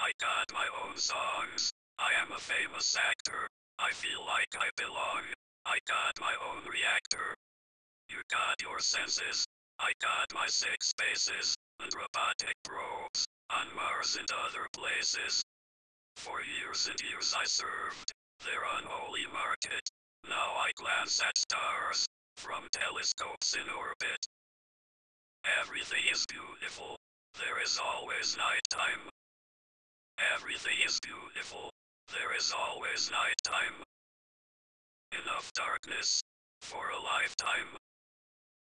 I got my own songs. I am a famous actor. I feel like I belong. I got my own reactor. You got your senses. I got my 6 spaces and robotic probes on Mars and other places. For years and years I served their unholy market. Now I glance at stars from telescopes in orbit. Everything is beautiful. There is always nighttime. Everything is beautiful. There is always nighttime. Enough darkness for a lifetime.